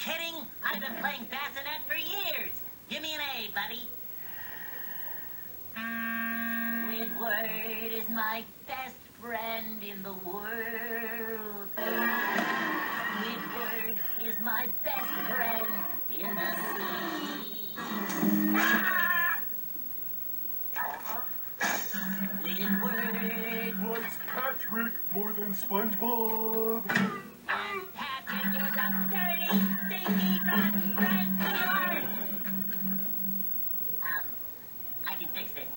kidding? I've been playing Bassinet for years. Give me an A, buddy. Squidward is my best friend in the world. Squidward is my best friend in the sea. Squidward was Patrick more than Spongebob. and Patrick is a dirty, stinky, rotten friend.